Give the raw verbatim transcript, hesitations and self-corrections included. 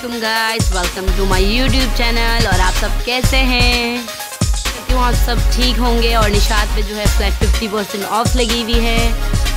वालेकुम guys, welcome to my YouTube channel. और आप सब कैसे हैं? क्यों आप सब ठीक होंगे। और निशात पे जो है फ्लैट फिफ्टी परसेंट ऑफ लगी हुई है।